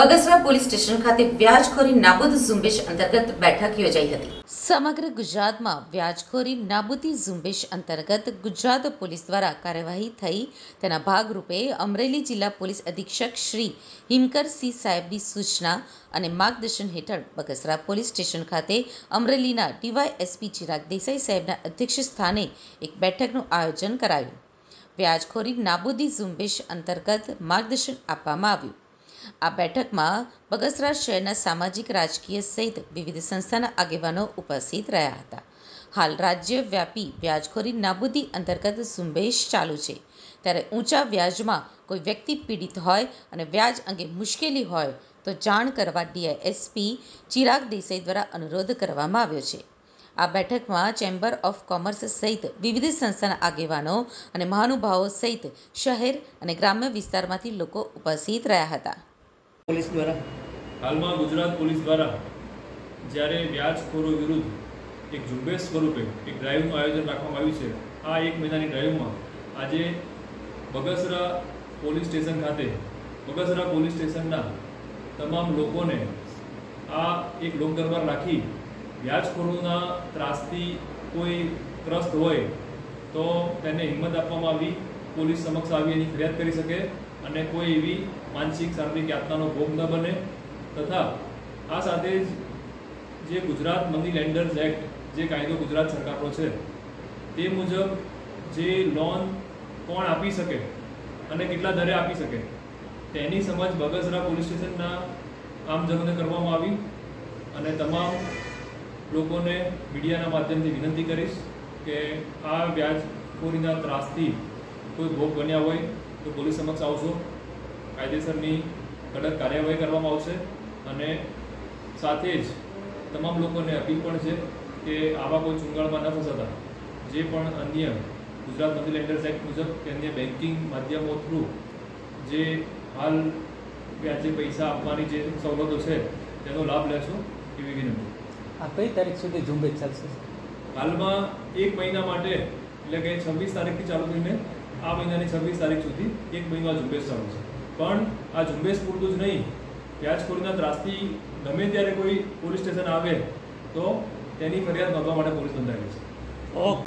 Bagasara police station ખાતે વ્યાજખોરી નાબૂદ ઝુંબેશ અંતર્ગત બેઠક યોજાઈ હતી। સમગ્ર ગુજરાતમાં વ્યાજખોરી નાબૂદી ઝુંબેશ અંતર્ગત ગુજરાત પોલીસ દ્વારા કાર્યવાહી થઈ તેના ભાગરૂપે અમરેલી જિલ્લા પોલીસ અધિક્ષક શ્રી હિમકરસિંહ સાહેબની સૂચના અને માર્ગદર્શન હેઠળ બગસરા પોલીસ સ્ટેશન ખાતે અમરેલીના ડીવાયએસપી ચિરાગ દેસાઈ સાહેબના અધ્યક્ષ સ્થાને એક બેઠકનું આયોજન કરાયું। વ્યાજખોરી નાબૂદી ઝુંબેશ અંતર્ગત માર્ગદર્શન આપવામાં આવ્યું। આ બેઠકમાં બગસરા શહેરના સામાજિક રાજકીય સહિત વિવિધ સંસ્થાના આગેવાનો ઉપસ્થિત રહ્યા હતા। હાલ રાજ્યવ્યાપી વ્યાજખોરી નાબૂદી અંતર્ગત ઝુંબેશ ચાલુ છે, ત્યારે ઊંચા વ્યાજમાં કોઈ વ્યક્તિ પીડિત હોય અને વ્યાજ અંગે મુશ્કેલી હોય તો જાણ કરવા ડીવાયએસપી ચિરાગ દેસાઈ દ્વારા અનુરોધ કરવામાં આવ્યો છે। આ બેઠકમાં ચેમ્બર ઓફ કોમર્સ સહિત વિવિધ સંસ્થાના આગેવાનો અને મહાનુભાવો સહિત શહેર અને ગ્રામ્ય વિસ્તારમાંથી લોકો ઉપસ્થિત રહ્યા હતા। પોલીસ દ્વારા હાલમાં ગુજરાત પોલીસ દ્વારા જ્યારે વ્યાજખોરો વિરુદ્ધ એક ઝુંબેશ સ્વરૂપે એક ડ્રાઈવનું આયોજન રાખવામાં આવ્યું છે। આ એક મહિનાની ડ્રાઈવમાં આજે બગસરા પોલીસ સ્ટેશન ખાતે બગસરા પોલીસ સ્ટેશનના તમામ લોકોને આ એક લોકદરબાર રાખી વ્યાજખોરોના ત્રાસથી કોઈ ત્રસ્ત હોય તો તેને હિંમત આપવામાં આવી, પોલીસ સમક્ષ આવી એની ફરિયાદ કરી શકે અને કોઈ એવી માનસિક શારીરિક યાતનાનો ભોગ ન બને, તથા આ સાથે જ જે ગુજરાત મની લેન્ડર્સ એક્ટ જે કાયદો ગુજરાત સરકારનો છે તે મુજબ જે લોન કોણ આપી શકે અને કેટલા દરે આપી શકે તેની સમજ બગસરા પોલીસ સ્ટેશનના આમજનોને કરવામાં આવી અને તમામ લોકોને મીડિયાના માધ્યમથી વિનંતી કરીશ કે આ વ્યાજખોરીના ત્રાસથી કોઈ ભોગ બન્યા હોય તો પોલીસ સમક્ષ આવશો, કાયદેસરની કડક કાર્યવાહી કરવામાં આવશે અને સાથે જ તમામ લોકોને અપીલ પણ છે કે આવા કોઈ ચુંગાળમાં ન ફસાતા જે પણ અન્ય ગુજરાત મની લેન્ડર્સ એક્ટ મુજબ કે અન્ય બેન્કિંગ માધ્યમો થ્રુ જે હાલ વ્યાજે પૈસા આપવાની જે સવલતો છે તેનો લાભ લેશો એવી વિનંતી। આ કઈ તારીખ સુધી ઝુંબેશ ચાલશે? હાલમાં એક મહિના માટે એટલે કે 26 તારીખથી ચાલુ થઈને આ મહિનાની 26 તારીખ સુધી એક મહિનો આ ઝુંબેશ ચાલુ છે। પણ આ ઝુંબેશ પૂરતું જ નહીં, વ્યાજખોરીના ત્રાસથી ગમે ત્યારે કોઈ પોલીસ સ્ટેશન આવે તો તેની ફરિયાદ નોંધવા માટે પોલીસ બંધાયેલી છે।